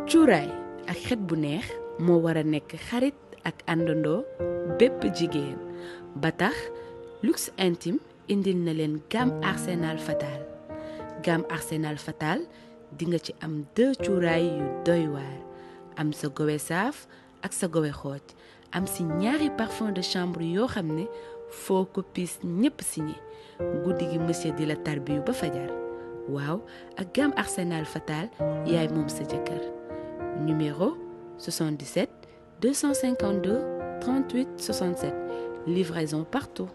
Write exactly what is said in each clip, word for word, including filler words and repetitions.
cuuraay ak xet bu neex moo war a nekk xarit ak àndandoo bépp jigéen ba tax luxe intime indil na leen gamme Arsenal Fatal gamme Arsenal Fatal di nga ci am deux cuuraay yu doy waar am sa gowe saaf ak sa gowe xooj am si ñaari parfum de chambre yoo xam ne foo ko piis ñépp signé guddi gi monsieur di la tarbiyu ba fajar waaw ak gamme Arsenal Fatal yaay moom sa jëkkër numéro soixante-dix-sept deux cent cinquante-deux trente-huit soixante-sept livraison partout.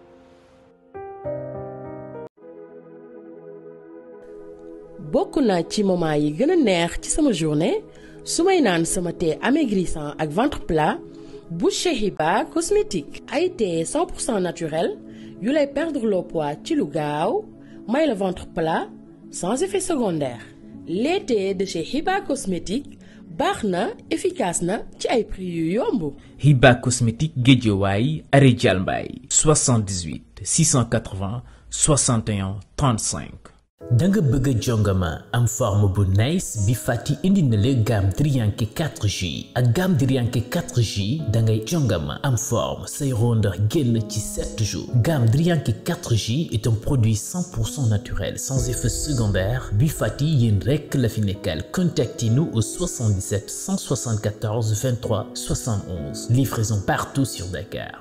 bokk na ci moment yi gën a neex ci sama journée su may naan sama thé amaigrissant ak ventre plat bu chez Hiba cosmétique ay thé cent pour cent naturel yu lay perdre le poids ci lu gaaw may le ventre plat sans effet secondaire les thés de chez Hiba cosmétique baax na efficace na ci ay prix yu yomb. Hiba cosmétique Guédiawaye arrêt Dial Mbaye soixante-dix-huit six cent quatre-vingts soixante et un trente-cinq. da nga bëgg a jongama am forme bu nice bi Fati indi na la gamme Drianke quatre J ak gamme Drianke quatre J da ngay jongama am forme say rondeur génn ci sept jours. Gamme Drianke quatre J est un produit cent pour cent naturel sans effet secondaire bi Fati yéen rekk la fi nekkal. Contactez-nous au soixante-dix-sept cent soixante-quatorze vingt-trois soixante-onze. Livraison partout sur Dakar.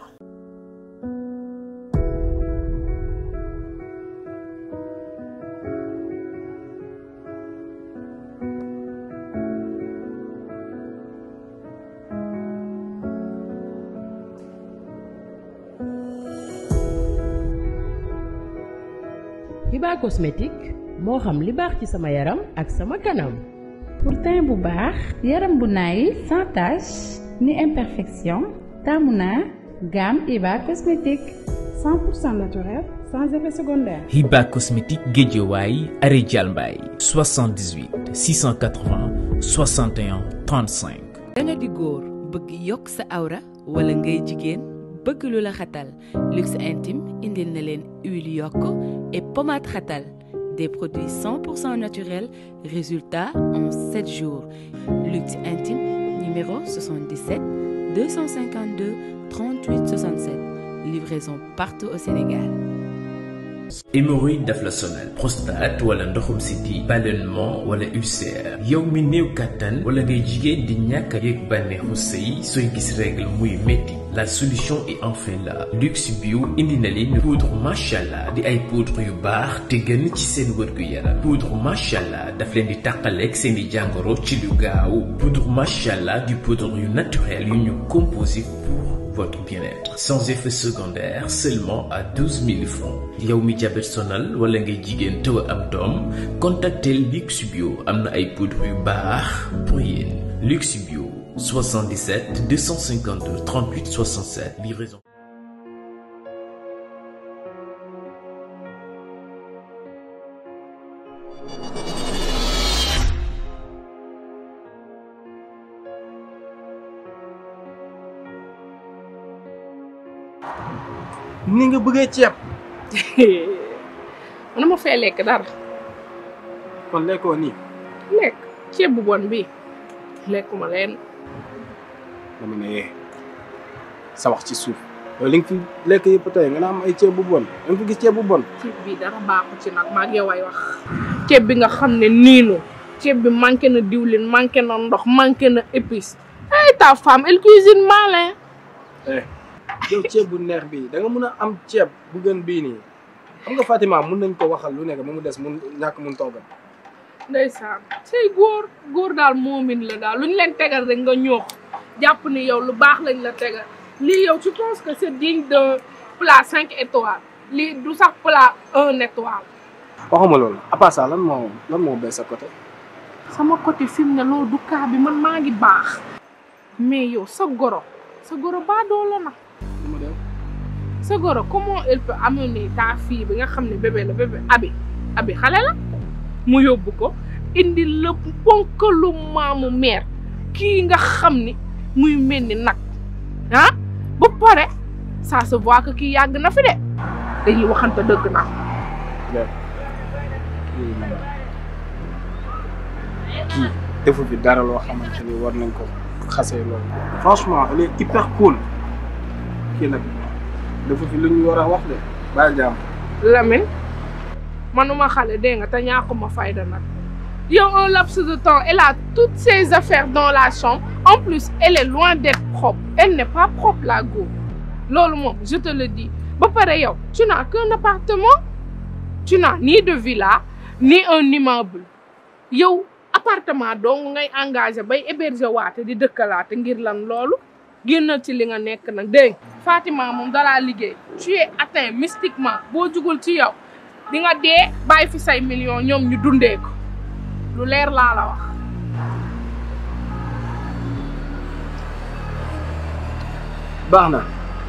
Hiba cosmétique moo xam li baax ci sama yaram ak sama kanam. pour teint bu baax yaram bu naay sans tache ni imperfection taamu naa gamme Hiba cosmétique cent pour cent naturel sans effet secondaire. Hiba cosmétique Guédiawaye arrêt Dial Mbaye soixante-dix-huit six cent quatre-vingts soixante et un trente-cinq. da nga di góor bëgg yokk sa awra wala ngay jigéen bëgg lu la xatal luxe intime indil na leen huile yokk et pommade xatal des produits cent pour cent naturels résultat en sept jours. Luxe intime numéro soixante-dix-sept deux cent cinquante-deux trente-huit soixante-sept livraison partout au Sénégal. hémorroïde daf la sonal prostate wala ndoxum siti ballonnement wala ulcère yow mi néew kattan wala ngay jigéen di ñàkk a yëg bànneexu sëy sooy gis règle muy métti la solution est enfin là. Luxe Bio indi na leen poudre machallah di ay poudre yu baax te gën ci seen wërgu yaram. Poudre machallah daf leen di tàqaleeg seen i jàngoro ci lu gaaw. Poudre machallah di poudre yu naturel yu ñu composé pour votre bien-être sans effet secondaire seulement à douze mille francs. yow mi diabète sonal wala ngay jigéen tëw a am doom contactez Luxe Bio am na ay poudre yu baax pour yéen. Luxe Bio soixante-dix-sept deux cent cinquante-deux trente-huit soixante-sept livraison. ni nga bëggee ceeb. man ma fee lekk dara. kon lekkoo nii. lekk ceeb bu bon bi lekkuma leen. dama ne sa wax ci suuf yow li nga fi lekk yëpp tey nga am ay ceeb bu bon da nga fi gis ceeb bu bon. ceeb bi dara baaxu ci nag maa ngi yow ay wax. ceeb bi nga xam ne niinu ceeb bi manqué na diwlin manqué na ndox manqué na épice. ay ta femme elle cuisine mal hein. eh yow ceeb bu neex bii da nga mën a am ceeb bu gën bii nii xam nga Fatima mun nañ ko waxal lu nekk ba mu des mun ñàkk mun toogal. ndeysaan say góor góor daal moomin la daal lu ñu leen tegal rek nga ñoox jàpp ni yow lu baax lañ la tegal lii yow tu penses que c'est digne d'un plat cinq étoiles lii du sax plat un étoile. waxuma loolu à part ça lan moo lan moo bees sa côté. sama côté fi mu ne loolu du cas bi man maa ngi baax mais yow sa goro sa goro baa doo la na. sa goro comment elle peut amener ta fille bi nga xam ne bébé la bébé abi abi xale la mu yóbbu ko indi la ponkalu maamu mère kii nga xam ni muy mel ni nag ah ba pare ça se voit que kii yàgg na fi de dañuy waxante dëgg na. kii defu fi dara loo xamante ni war nañ ko xasee loolu. franchement elle est hyper cool kii nag defu fi lu ñu war a wax de bàyyi jàmm. Lamine manuma xale dégg nga te ñàkkuma fayda nag yow un laps de temps elle a toutes ses affaires dans la chambre en plus elle est loin d'être propre elle n'est pas propre la go loolu moom je te le dis ba pare yow tu n'as qu'un appartement tu n'as ni de villa ni un immeuble yow appartement dong ngay engagé bay héberger waate di dëkkalaate ngir lan loolu génnal ci li nga nekk nag dégg Fatima moom dalaa liggéey tu es atteint mystiquement boo jugul ci yow di nga dee bàyyi fi say millions ñoom ñu dundee ko lu leer laa la wax. baax na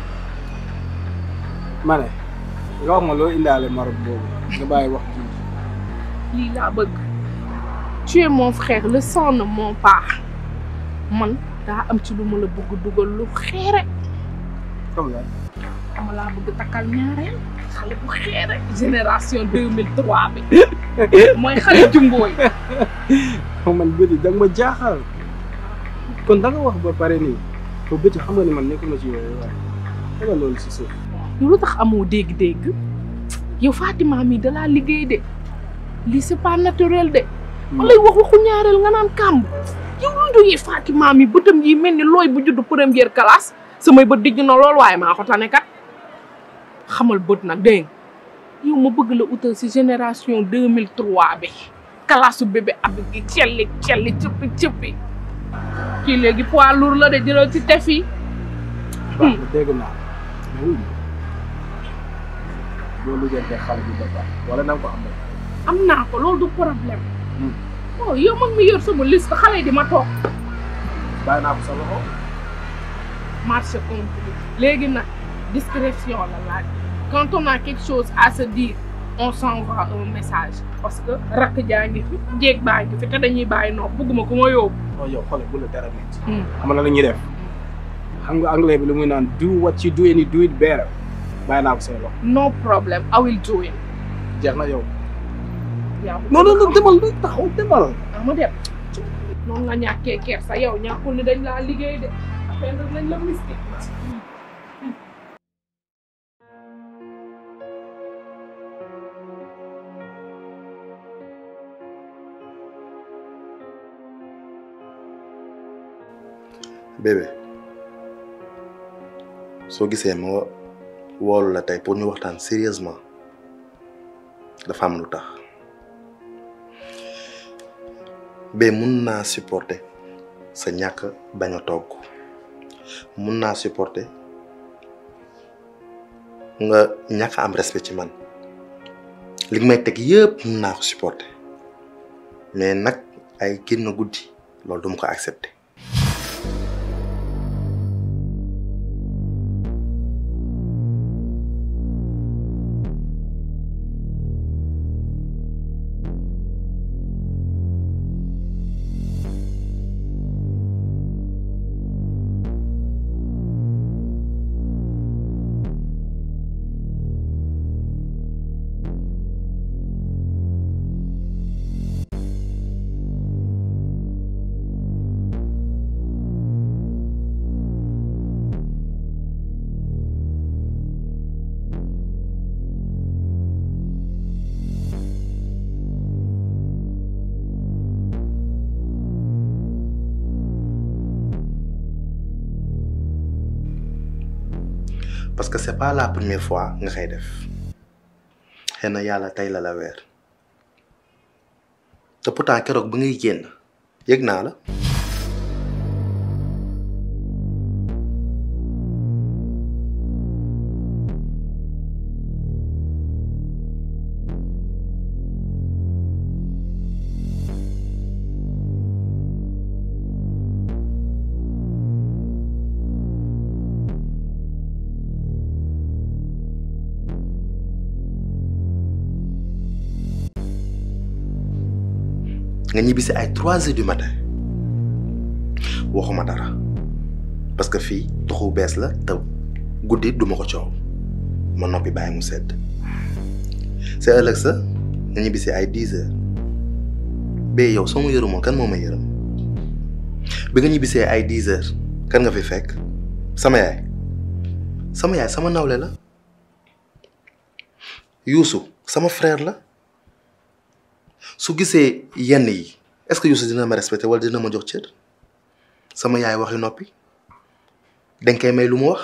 ma ne nga wax ma loo indaale Maroc boobu nga bàyyi wax ji. lii laa bëgg tu es mon frère le sang ne ment pas man daa am ci lu ma la bëgg dugal lu xeere. comme ça. dama laa bëgg takkal ñaareel xale bu xeere génération deux mille trois bi mooy xale jumbooy. man bëti da nga ma jaaxal kon da nga wax ba pare nii ko bëti xam nga ni man nekkuma ci yooyu waaye xam nga loolu si suuf. yow lu tax amoo dégg-dégg yow Fatima mi da laa liggéey de lii c'est pas naturel de. ma lay wax waxu ñaareel nga naan kàmb yow lu jógee Fatima mi bëtam yi mel ni looy bu judd première classe samay bët dijj na lool waaye maa ko tane kat xamal bët nag dégg yow ma bëgg la utal si génération deux mille trois bi kalaasu bébé ab gi celli celli cëppi cëppi kii léegi poids lourd la de jëlal ci tef yi. waaw dégg naa mais wuyu boo liggéeyantee xale bi ba baax wala na nga ko am rek. am naa ko loolu du problème. oh yow man mi yor sama liste xale yi di ma toog. bàyyi naa ko sa loxo. marché compris léegi nag discrétion la laaj quand on a quelque chose à se dire on s'envoie un message parce que rakk jaa ngi fi jéeg baa ngi fi te dañuy bàyyi noonu bëgguma ku ma yóbbu. oh yow xoolal bu la dara métti. xam nga la ñuy def xam nga anglais bi lu muy naan do what you do and you do it better bàyyi naa ko say loxo. no problem I will do it. jeex na yow. yaa non non non demal luy taxaw demal. ah ma dem noonu nga ñàkkee kersa yow ñàkkul ni dañ laa liggéey de affaire nañ la mystique. bébé soo gisee ma woolu la tey pour ñu waxtaan sérieusement dafa am lu tax ba mun naa supporter sa ñàkk bañ a togg mun naa supporter nga ñàkk am respect ci man li nga may teg yëpp mun naa ko supporter mais nag ay génn guddi loolu duma ko accepter. parce que c'est pas la première fois nga koy def xëy na yàlla tey la la weer te pourtant keroog ba ngay génn yëg naa la. nga ñibbisi ay trois heures du matin waxuma dara parce que fii tuxu bees la te guddi duma ko coow ma noppi bàyyi mu sedd c'est ëllëg sa nga ñibbisi ay dix heures ba yow soo ma yërëmoon kan moo ma yërëm bi nga ñibbisee ay dix heures kan nga fi fekk sama yaay sama yaay sama nawle la Youssou sama frère la su gisee yenn yi est-ce que Youssou dina ma respecter wala dina ma jox cër sama yaay waxi noppi dañ koy may lu mu wax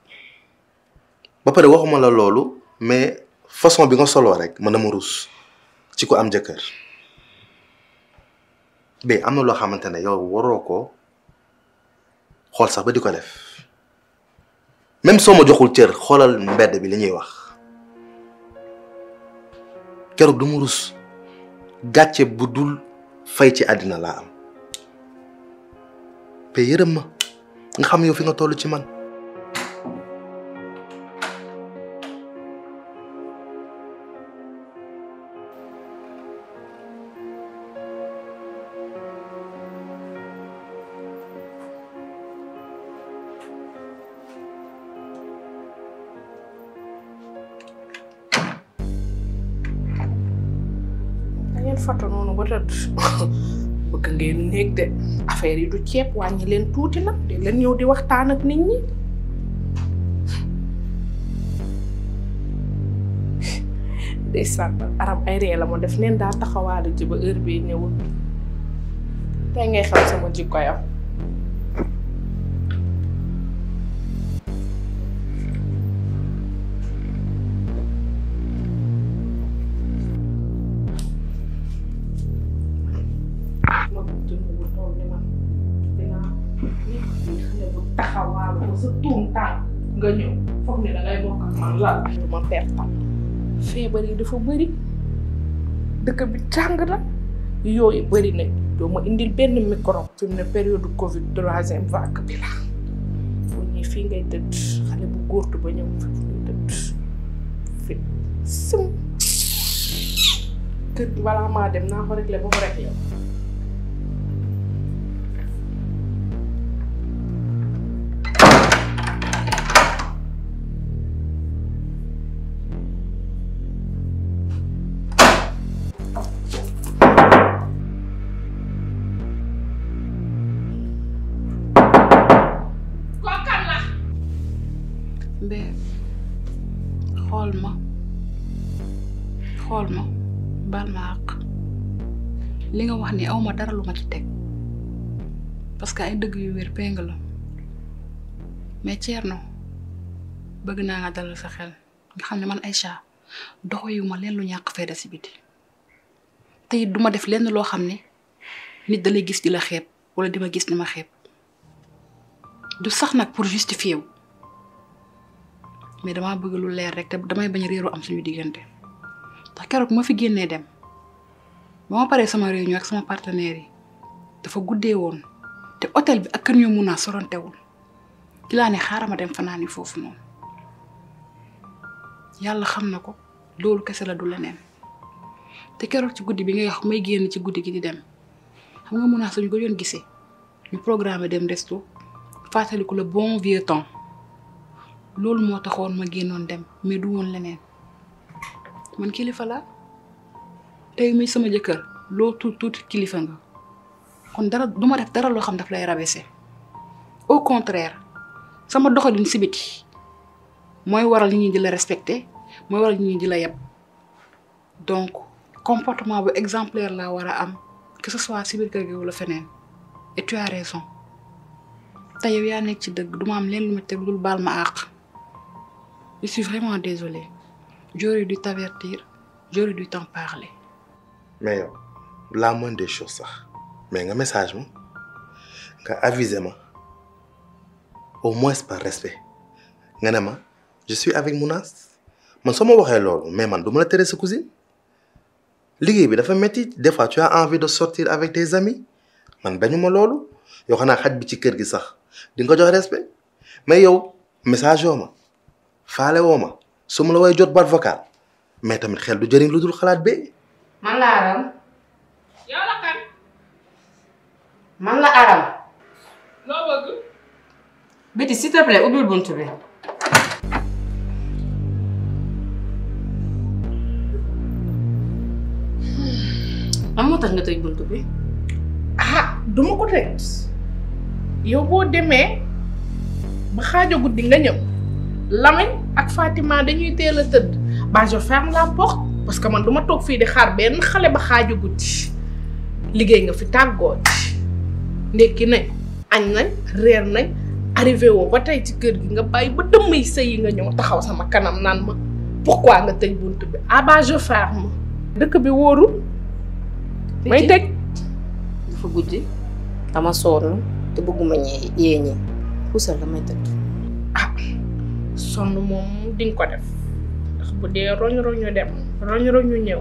ba pare waxuma la loolu mais façon bi nga soloo rek man dama rus ci ko am jëkkër ba am na loo xamante ne yow waroo ko xool sax ba di ko def même soo ma joxul cër xoolal mbedd bi li ñuy wax keroog du mu rus gàcce bu dul fay ci àddina laa am ba yërëm ma nga xam yow fi nga toll ci man foto noonu ba tëdd bëgg ngeen néeg de affaire yi du ceeb wàññi leen tuuti nag de leen ñëw di waxtaan ak nit ñi ndeysaan aram ay ree la ma def neen daa taxawaale ji ba heure bii ñëwul tey ngay xam sama jikko yow taxawal ko sa tuum tànk nga ñëw foog ne dangay bokk ak man lan ma pertal feebar yi dafa bëri dëkk bi tàng la yooyu bëri nañ doo ma indil benn microbe fi mu ne période Covid troisième vague bi la bu ñuy fii ngay tëdd xale bu góortu ba ñëw fi fu ngay tëdd fi sëm kër gi balaa maa dem naa ko réglé ba mu réglé xool ma xool ma baal ma àq li nga wax ni aw ma dara lu ma ci teg parce que ay dëgg yu wér péng la mais Thierno bëgg naa nga dalal sa xel nga xam ne man Aïcha doxewu ma leen lu ñàkk fayda si biti te it duma def lenn loo xam ne nit da lay gis di la xeeb wala di ma gis ni ma xeeb du sax nag pour justifier wu mais damaa bëgg lu leer rek te damay bañ réeru am suñu diggante ndax keroog ma fi génnee dem ba ma paree sama réunion ak sama partenaire yi dafa guddee woon te hôtel bi ak kër ñu mun a sorontewul ci laa ne xaaral ma dem fanaani foofu noonu yàlla xam na ko loolu kese la du leneen te keroog ci guddi bi ngay wax may génn ci guddi gi di dem xam nga mun a suñu ko yoon gisee ñu programme dem resto fàttaliku le bon vieux temps loolu moo taxoon ma génnoon dem mais du woon leneen man kilifa la tey muy sama jëkkër loo tuut tuuti kilifa nga kon dara du ma def dara loo xam daf lay rabaisser au contraire sama doxalin si biti mooy waral nit ñi di la respecter mooy waral nit ñi di la yeb donc comportement bu exemplaire laa war a am que ce soit si biir kër gi wala feneen et tu as raison te yow yaa nekk ci dëgg du ma am leen lu ma teg dul baal ma àq. Je suis vraiment désolée. J'aurais dû t'avertir, j'aurais dû t'en parler. Mais yow la moindre des choses sax mais nga message ma nga avisé ma au moins par respect nga ne ma je suis avec Mounas man soo ma waxee loolu mais man du ma la tere sa cousine liggéey bi dafa métti des fois tu as envie de sortir avec tes amis man bañu ma loolu yow xanaa xaj bi ci kër gi sax di nga ko jox respect mais yow message yoo ma faale woo ma su ma la way jot baat vocal mais tamit xel du jëriñ lu dul xalaat bee. man la Aram. yow la kan. man la Aram. loo bëgg. Betty s'il te plaît ubbil buntu bi. am moo tax nga tëj buntu bi. ah duma ko tëj yow boo demee ba xaajo guddi nga ñëw Lamine ak Fatima dañuy teel a tëdd ba je ferme la porte parce que man duma toog fii di xaar benn xale ba xaajo guddi liggéey nga fi tàggoo ci ndekki nañ añ nañ reer nañ arrivé woo ba tey ci kër gi nga bàyyi ba dëmm yi sëy yi nga ñëw taxaw sama kanam naan ma pourquoi nga tëj bunt bi ah bah je ferme dëkk bi wóorul may tëj dafa guddi dama sonn te bëgguma ñee yee ñi puusal damay tëdd ah sonn moom di nga ko def ndax bu dee roñ roñu dem roñ roñu ñëw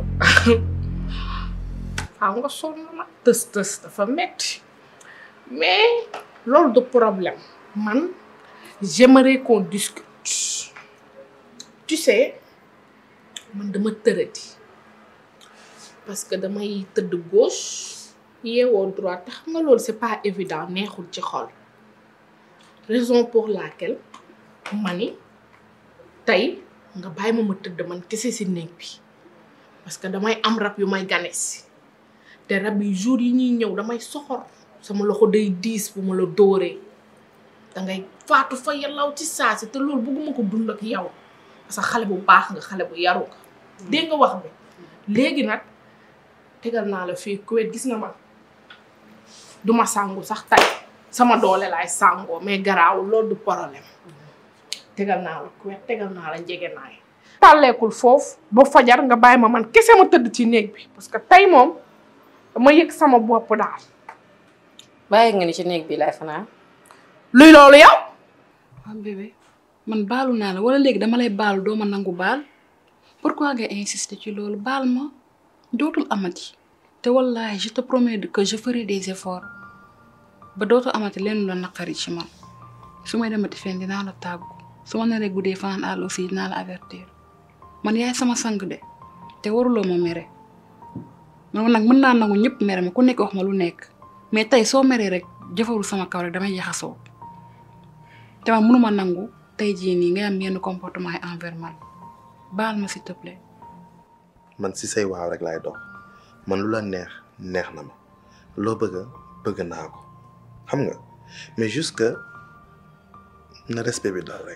faaw nga sonn nag tës tës dafa metti mais loolu du problème man j'aimerais qu'on discute tu sais man dama tëradi parce que damay tëdd gauche yeewoo droite te xam nga loolu c'est pas évident neexul ci xol raison pour laquelle ma ni tey nga bàyyi ma ma tëdd man kese si néeg bi parce que damay am rab yu may ganesi te rab yi jour yi ñuy ñëw damay soxor sama loxo day diis bu ma la dóoree dangay faatu fa yàllaw ci saasi te loolu bëgguma ko dund ak yow parce que xale bu baax nga xale bu yaru nga dégg nga wax bi léegi nag tegal naa la fii kuwet gis nga ma duma sangu sax tay sama doole laay sangoo mais garaawul loolu du problème tegal naa la kuwet tegal naa la njege naay tàlleekul foofu ba fajar nga bàyyi ma man kese ma tëdd ci néeg bi parce que tey moom dama yëg sama bopp daal bàyyi nga ni ci néeg bi laay fanaan luy loolu yow waaw bébé man baalu naa la wala léegi dama lay baalu doo ma nangu baal pourquoi nga insister ci loolu baal ma dootul amati te wallahi je te promets que je ferai des efforts ba dootul amati leen la naqari ci man su may demati fenn dinaa la tàggu su ma naree guddee fanaan àll aussi dinaa la avertir man yaay sama sang de te waruloo ma mere man nag mën naa nangu ñëpp mere ma ku nekk wax ma lu nekk mais tey soo meree rek jëfarul sama kaw rek damay jaxasoo te man mënuma nangu tey jii nii ngay am yenn comportement yi envers man baal ma s'il te plaît. man si say waaw rek laay dox man lu la neex neex na ma loo bëgg bëgg naa ko xam nga mais juste que na respect bi daal rek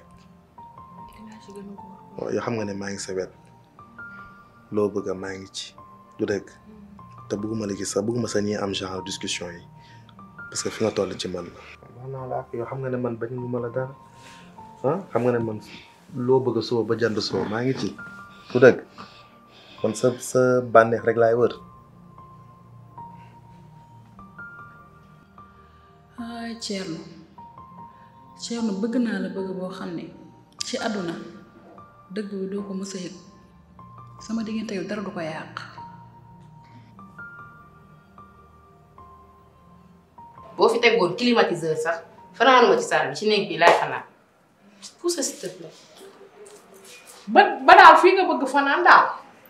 yoo xam nga ne maa ngi sa wet loo bëgg maa ngi ci du dëgg te bëgguma la gis sax bëgguma sa ñi am genre discussion yi parce que fi nga toll ci man la wax naa la ak yoo xam nga ne man bañ lu ma la dara ah xam nga ne man loo bëgg soo ba jënd soo maa ngi ci du dëgg kon sa sa bànneex rek laay wër ay Thierno Thierno bëgg naa la bëgg boo xam ne ci àdduna dëgg bi doo ko mës a yëg sama diggante yow dara du ko yàq boo fi teggoon climatiseur sax fanaanuma ci saal bi ci néeg bi laay fanaan pousse s'il te plaît ba ba daal fii nga bëgg fanaan daal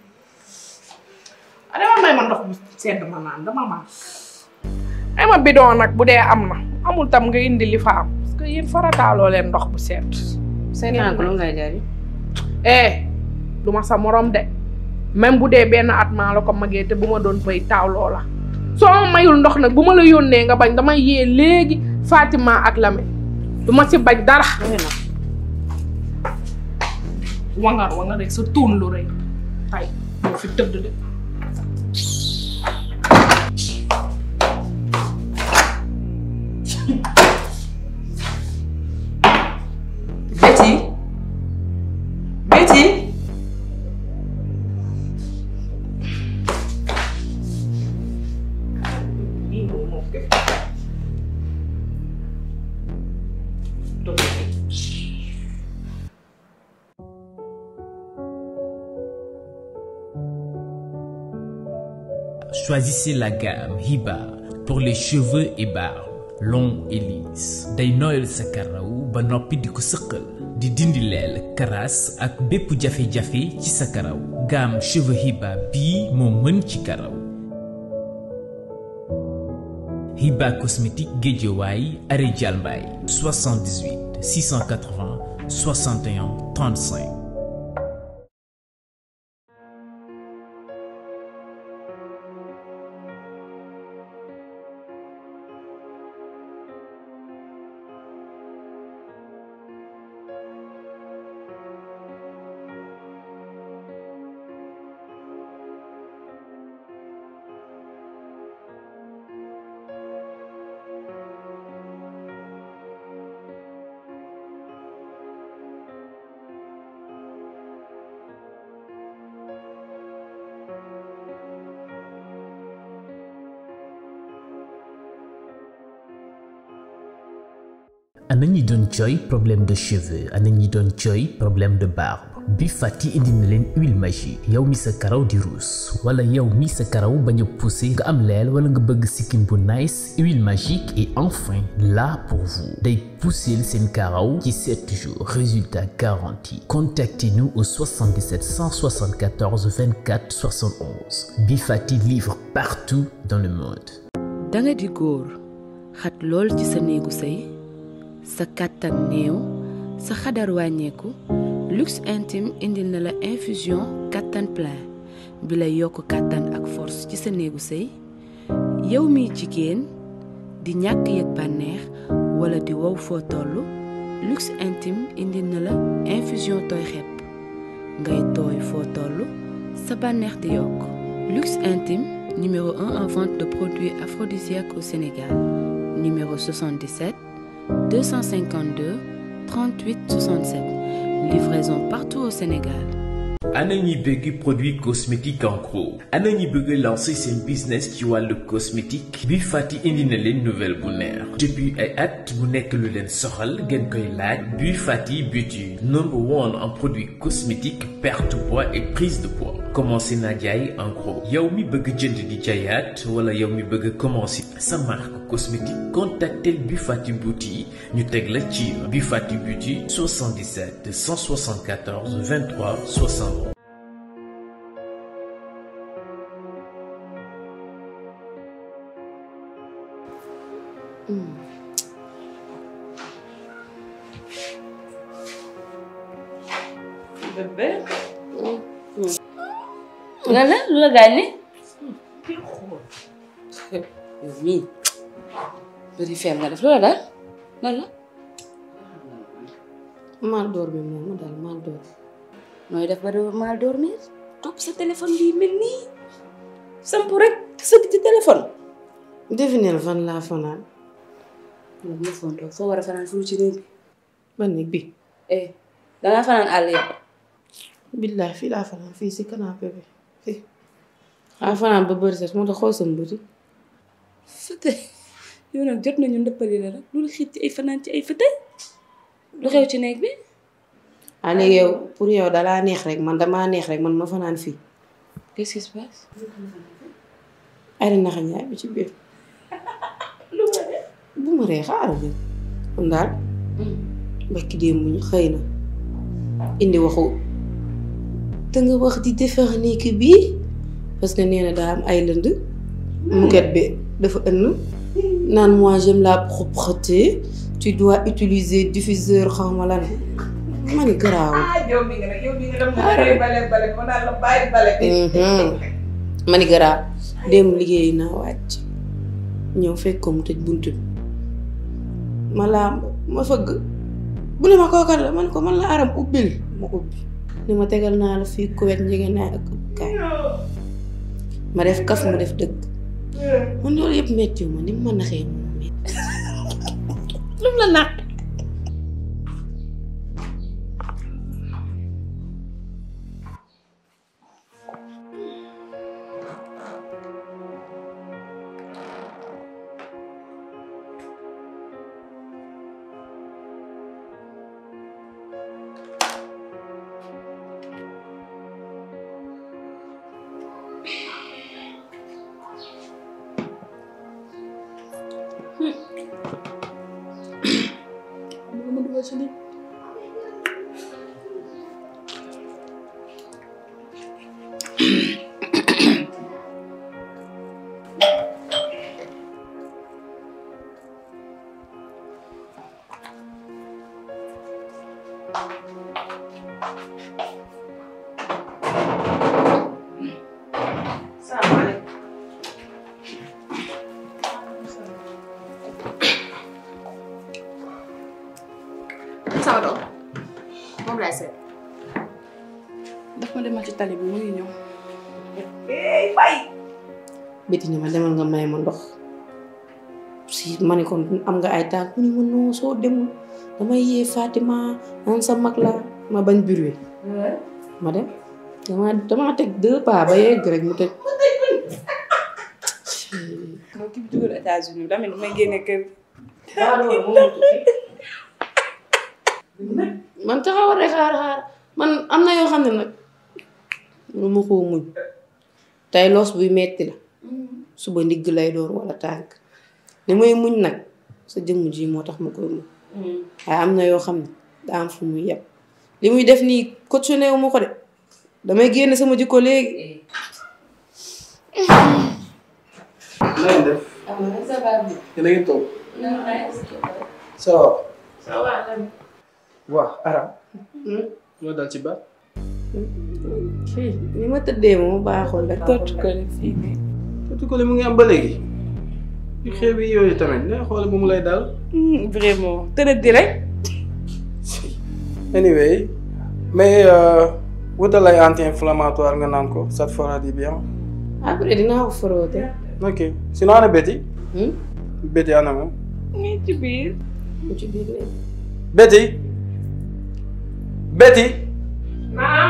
a dama may ma ndox bu sedd ma naan dama ma ay ma bidon nag bu dee am na amul tam nga indi li fa am parce que yéen farataaloo leen ndox bu sedd seetaan ko lu ngay jari eh du ma sa morom de même bu dee benn at maa la ko magee te bu ma doon bëy taaw loola soo ma mayul ndox nag bu ma la yónnee nga bañ damay yee léegi Fatima ak Lamine du ma si bañ dara wangar wangar rek sa tuun lu rëy tay moo fi tëdd de Betty Betty Choisissez la gamme Hiba pour les cheveux et barbes longs et lisses day nooyal sa karaw ba noppi di ko sëqal di dindi leel karaas ak bépp jafe-jafe ci sa karaw gamme cheveux Hiba bii moo mën ci karaw. Hiba cosmétique Guédiawaye arrêt Dial Mbaye soixante-dix-huit six cent quatre-vingts soixante et un trente-cinq. ana ñi doon jooy problème de cheveux ana ñi doon jooy problème de barbe Bi Fati indi na leen huile magique yow mi sa karaw di rousse wala yow mi sa karaw bañ a poussé nga am leel wala nga bëgg sikkim bu nice huile magique est enfin là pour vous day pousser seen karaw ci sept jours résultat garanti contactez-nous au soixante-dix-sept cent soixante-quatorze vingt-quatre soixante-onze Bi Fati livre partout dans le monde. da nga di góor xat lool ci sa néegu sëy sa kàttan néew sa xadar wàññeeku Luxe Intime indil na la infusion kattan plein bi lay yokk kattan ak force ci sa néegu sëy yow mi jigéen di ñàkk yëg bànneex wala di wow foo tollu Luxe Intime indil na la infusion tooy xepp ngay tooy foo tollu sa bànneex di yokk Luxe Intime numéro un en vente de produits aphrodisiaques au Sénégal numéro soixante-dix-sept deux cent cinquante-deux trente-huit soixante-sept livraison partout au Sénégal. ana ñi bëgg produit cosmétique en gros ana ñi bëgg lancer seen business ci wàllu cosmétique Bi Fati indi na leen nouvelle bu neex depuis ay at mu nekk lu leen soxal ngeen koy laaj Bi Fati Beauty number one en produit cosmétique perte de poids et prise de poids commencé naa jaay en gros yow mi bëgg jënd di jaayaat wala yow mi bëgg commencer sa marque cosmétique contactel Bi Fati Beauty ñu teg la ci Bi Fati Beauty soixante-dix-sept cent soixante-quatorze vingt-trois soixante. Bébé. lan la lu la gaañ ne. yow mii bëri feem nga def lu la daal lan la. mal door bi moom ma daal mal door. nooy def ba doo mal dormir topp sa téléphone bi mel nii samp rek sëgg ci téléphone. defineel fan laa fanaan. loolu moo foon toog foo war a fanaan fu ci néeg bi. ban néeg bi. eh dangaa fanaan àll yow. billaay fii laa fanaan fii si canapé bi fii. xaa fanaan ba bëri sax moo tax xool sama bëri. fëte yow nag jot nañu ndëppali la rek loolu xiit ci ay fanaan ci ay fëte lu xew ci néeg bi. ah léegi yow pour yow dalaa neex rek man damaa neex rek man ma fanaan fii. qu'est-ce qui se passe. ay na naxa ñaay bi ci biir. lu ma def. bu ma ree xaaral bi kon daal. mbakki démb ñu xëy na indi waxu te nga wax di defar nekk bii parce que nee na daa am ay lënd muket bi dafa ënn naan moi j'aime la propreté tu dois utiliser diffuseur xaw ma lan ma ni garaaw. ah yow mi nga nag yow mi nga dem na bale bale ma naan la bàyyi bale bi. ma ni garaaw démb liggéey naa wàcc ñëw fekk ko mu tëj buntu bi ma laa ma fëgg bu ne ma kookal la man ko man la aram ubbil ma ubbi ni ma tegal naa la fii kuwet njege naa ak kaay ma def kaf ma def dëgg man loolu yëpp méttiwu ma ni mu ma naxee moom métti lu mu la nax. sama doom moom laay seet. daf ma demal ci tali bi mu ngi ñëw. eh bay. Béti ne ma demal nga may ma ndox si ma ne kon am nga ay tànk mu ne ma non soo demul damay yee Fatima naan sa mag la ma bañ bruit ma dem dama dama teg deux pas ba yegg rek mu tëj. moom ki bi jógee États-Unis tamit damay génne kër. man taxawal rek xaar xaar man am na yoo xam ne nag lu ma koo muñ tey loos buy metti la suba ndigg lay door wala tànk li may muñ nag sa jëmm ji moo tax ma koy muñ waaye am na yoo xam ne daa am fu muy yeb li muy def nii cautionné wu ma ko de damay génn sama jikko léegi. na ngeen def. ça va bien. yéen a ngi toog. ça va. ça va. waaw Aram. ñoo dal ci baat. fii ni ma tëddee moom baaxul rek. torticolis fii nii. torticolis mu ngi am ba léegi. yu xew yi yooyu tamit ne xool bu mu lay dal. vraiment tëdd di rek. anyway mais wutal ay anti-inflammatoire nga naan ko ça te fera du bien. après dinaa ko frotté. ok sinon ana Betty. Betty ana moom. mu ci biir. mu ci biir léegi. Betty. Betty. Naam.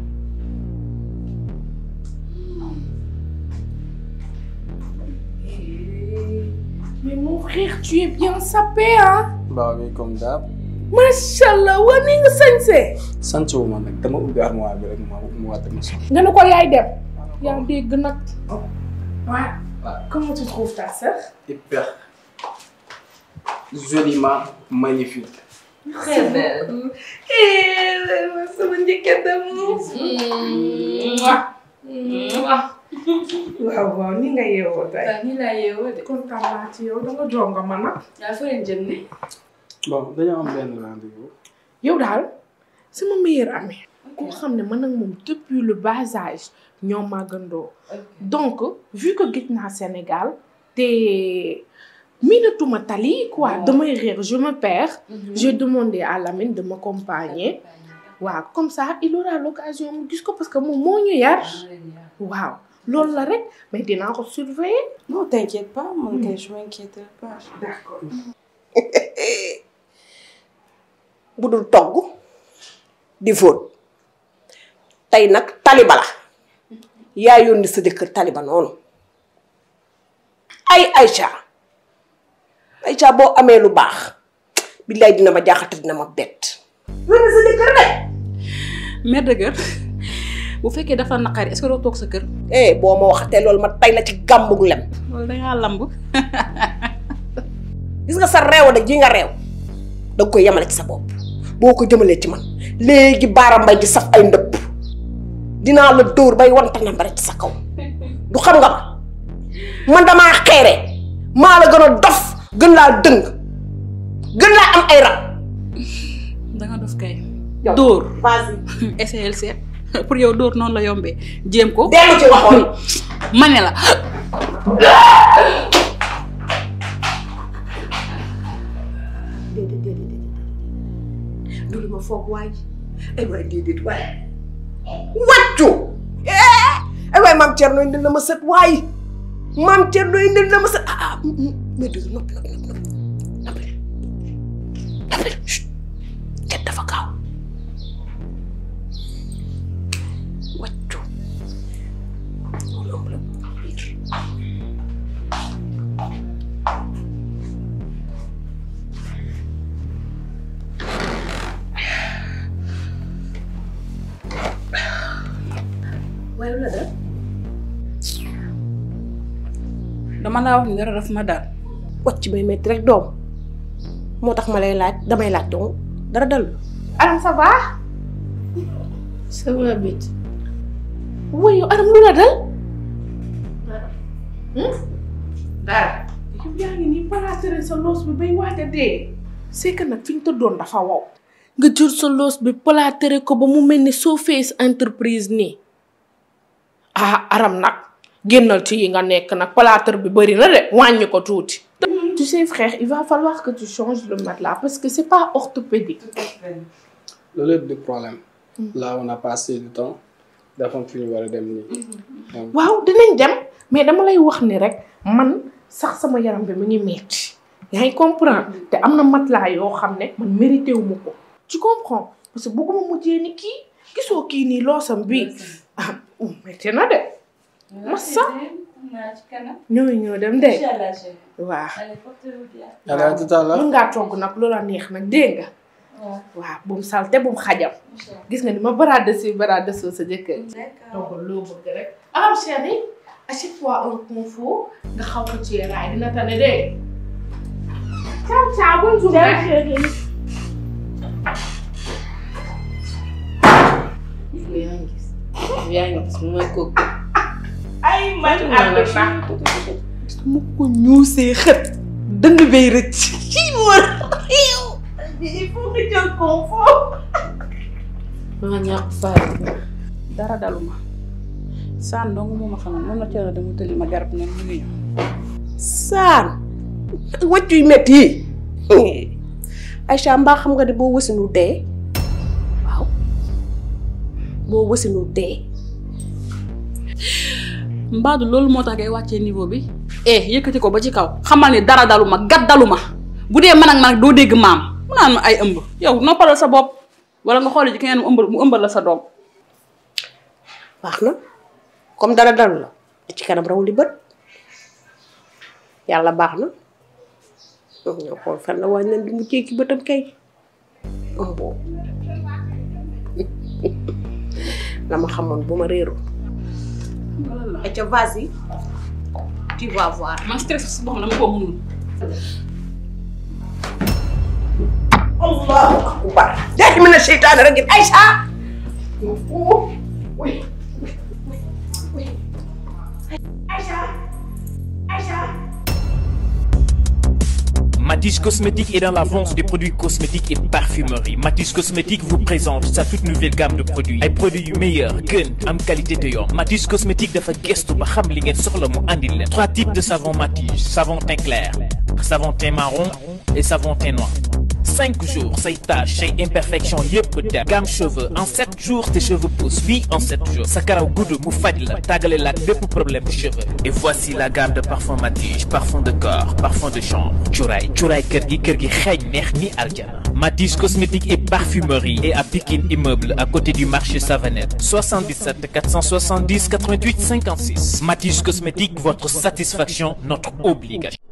Mais mon frère, tu es bien sapé, hein? Bah oui, comme d'hab. Machallah, waa ni nga sañsee. sant wu ma nag dama ubbi armoire bi rek ma mu wàtte ma so. nga ne ko yaay dem. yaa dégg nag. Ouais. Comment tu trouves ta sœur? Hyper joliment magnifique. Très belle. Eh, sama njëkkër d'amour. waaw waaw ni nga yeewoo tey. waaw ni laa yeewoo de. kontaan naa ci yow danga jonga ma nag. yaa fa leen jëm ne. bon dañoo am benn rendez-vous. yow daal sama meilleur ami. koo xam ne man ak moom depuis le bas âge ñoo màggandoo. donc vu que gis naa Sénégal te miinatuma tali quoi damay réer je me perds. j'ai demandé à Lamine de m'accompagner. waaw comme ça il aura l'occasion mu gis ko parce que moom moo ñu yar. waaw loolu la rek mais dinaa ko surveiller. non t'inquiète pas man kay je m'inquiète pas. d'accord. bu dul togg di fóot tey nag taliba la yaa yónni sa jëkkër taliba noonu ay Aïcha Aïcha boo amee lu baax billaay dina ma jaaxate dina ma bett yónni sa jëkkër rek. mère de kër bu fekkee dafa naqari est-ce que doo toog sa kër. eh boo ma waxatee loolu ma tay la ci gàmbug lem. wala dangaa lamb. gis nga sa réew da ji nga réew danga koy yemale ci sa bopp boo ko jëmalee ci man léegi baara mbay di saf ay ndëpp dinaa la dóor bay wanta na mbare ci sa kaw du xam nga ma man damaa xeere maa la gën a dof gën laa dëng gën laa am ay rab. danga dof kay. dóor vas-y essayel seet pour yow dóor noonu la yombee jéem ko. dellu ci waxoon ma ne la. loolu ma foog waay ay waay déedéet waay wàccu ay waay maam Thierno indil na ma sët waay maam Thierno indil na ma sët ah ah mais dëgg noppi noppi noppi noppi noppi kenn dafa gaaw wàccu loolu ëmb la waaye la dal dama laa wax ni dara daf ma daal. wàcc bay metti rek doom moo tax ma lay laaj damay laaj donc dara dal. Aram ça va. ça va Betty. waaye yow Aram lu la dal. dara. yow yaa ngi nii palaatere sa loos bi bay waate dee. c'est que nag fi ñu tëddoon dafa wow. nga jël sa loos bi palaatere ko ba mu mel ni soo fees entreprise nii. ah Aram nag génnal ci yi nga nekk nag plâtre bi bari na de wàññi ko tuuti. tu sais frère il va falloir que tu changes le matelas parce que c'est pas orthopédique. loolu yëpp du problème. là on a passé du temps dafa am fi ñu war a dem nii. waaw dinañ dem mais dama lay wax ni rek man sax sama yaram bi mu ngi metti yaa ngi comprendre te am na matelas yoo xam ne man mérité wu ma ko. tu comprends parce que bëgguma mujjee ni kii gisoo kii nii loosam bii ah metti na de. massa ñooy ñoo dem de. waaw. alors tout à l'heure mën ngaa togg nag loola neex nag dégg nga. waaw bu mu salte bu mu xajam. gis nga ni ma baraade si baraade soo sa jëkkër. donc loo bëgg rek. alors chérie achète-toi un confort nga xaw ko ci raay dina tane de. ciao ciao bonne journée chérie. yaa ngi gis yaa ngi gis mooy kooku. ay man àdduna. mu ko ñuusee xët. dënd bay rëcc. kii mu war yow. il faut que jël confort. maa ñàkk faale. dara daluma. Saan dong moo ma xamal moom la ca dama tëli ma garab ne mu ngi ñëw. Saan. wàccu yu métti yi. Aïcha mbaa xam nga ne boo wësinu dee. waaw. boo wësinu dee. Mbaadu loolu moo tax ngay wàccee niveau bi. eh yëkkati ko ba ci kaw xamal ni dara daluma gat daluma bu dee man ak man ak doo dégg maam mu naan ma ay ëmb yow noppalal sa bopp wala nga xool ji keneen mu ëmbal mu ëmbal la sa doom. baax na comme dara dalu la di ci kanam raw li bët yàlla baax na ñoo xool fan la waaye nañ di mu jékki bëtam kay ëmboo la ma xamoon bu ma réeroo. et ca vas-y tu vas voir. man stress si boppam dama ko mënul. Allahu akbar. jaay mina seytaane rajim Aïcha. Aïcha. Aïcha. Matisse Cosmétique est dans la vente des produits cosmétiques et parfumerie. Matisse Cosmétique vous présente sa toute nouvelle gamme de produits. Ay produits yu meilleurs gën am qualité te yomb. Matisse Cosmétique dafa gestu ba xam li ngeen soxla mu andil leen. Trois types de savon Matisse: savon teint clair, savon teint marron et savon teint noir. Cinq jours say taches say imperfections yëpp dem. Gamme cheveux en sept jours tes cheveux poussent. Oui, en sept jours sa karaw gudd mu faj la tàggale la ak bépp problème de cheveux. Et voici la gamme de parfum Matisse: parfum de corps, parfum de chambre, cuuraay cuuraay kër gi kër gi xeeñ neex ni aljana. Matisse Cosmétique et parfumerie et à Pikine Immeuble à côté du marché Savanette. soixante-dix-sept quatre cent soixante-dix quatre-vingt-huit cinquante-six. Matisse Cosmétique, votre satisfaction, notre obligation.